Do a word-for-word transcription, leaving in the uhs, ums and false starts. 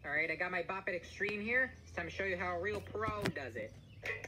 Alright, I got my Bop It Extreme here. It's time to show you how a real pro does it.